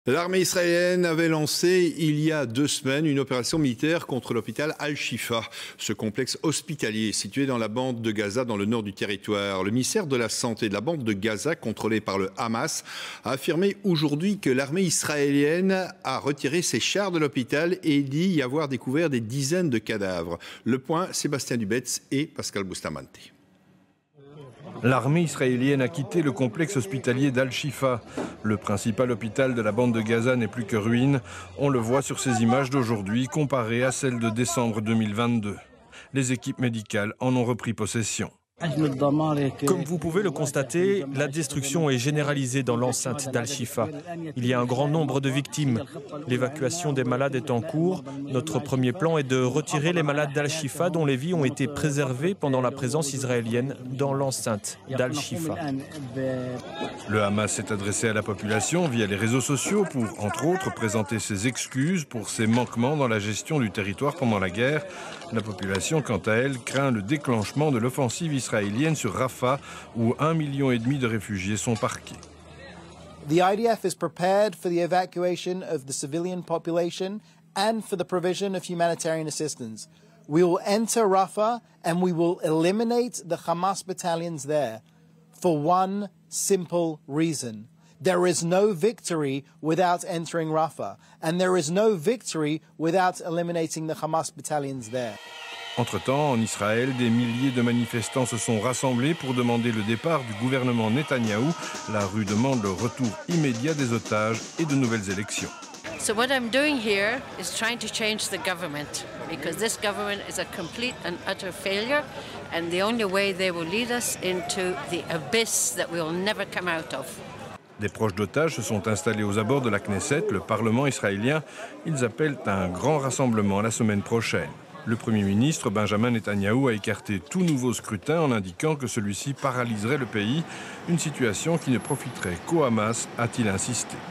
L'armée israélienne avait lancé il y a 2 semaines une opération militaire contre l'hôpital Al-Shifa, ce complexe hospitalier situé dans la bande de Gaza dans le nord du territoire. Le ministère de la Santé de la bande de Gaza, contrôlée par le Hamas, a affirmé aujourd'hui que l'armée israélienne a retiré ses chars de l'hôpital et dit y avoir découvert des dizaines de cadavres. Le point, Sébastien Dubetz et Pascal Bustamante. L'armée israélienne a quitté le complexe hospitalier d'Al-Shifa. Le principal hôpital de la bande de Gaza n'est plus que ruine. On le voit sur ces images d'aujourd'hui comparées à celles de décembre 2022. Les équipes médicales en ont repris possession. Comme vous pouvez le constater, la destruction est généralisée dans l'enceinte d'Al-Shifa. Il y a un grand nombre de victimes. L'évacuation des malades est en cours. Notre premier plan est de retirer les malades d'Al-Shifa dont les vies ont été préservées pendant la présence israélienne dans l'enceinte d'Al-Shifa. Le Hamas s'est adressé à la population via les réseaux sociaux pour, entre autres, présenter ses excuses pour ses manquements dans la gestion du territoire pendant la guerre. La population, quant à elle, craint le déclenchement de l'offensive israélienne sur Rafah, où 1,5 million de réfugiés sont parqués. The IDF is prepared for the evacuation of the civilian population and for the provision of humanitarian assistance. We will enter Rafah and we will eliminate the Hamas battalions there for one simple reason. There is no victory without entering Rafah, and there is no victory without eliminating the Hamas battalions there. Entre-temps, en Israël, des milliers de manifestants se sont rassemblés pour demander le départ du gouvernement Netanyahou. La rue demande le retour immédiat des otages et de nouvelles élections. So what I'm doing here is trying to change the government, because this government is a complete and utter failure, and the only way they will lead us into the abyss that we will never come out of. Des proches d'otages se sont installés aux abords de la Knesset, le Parlement israélien. Ils appellent à un grand rassemblement la semaine prochaine. Le Premier ministre Benjamin Netanyahou a écarté tout nouveau scrutin en indiquant que celui-ci paralyserait le pays, une situation qui ne profiterait qu'au Hamas, a-t-il insisté.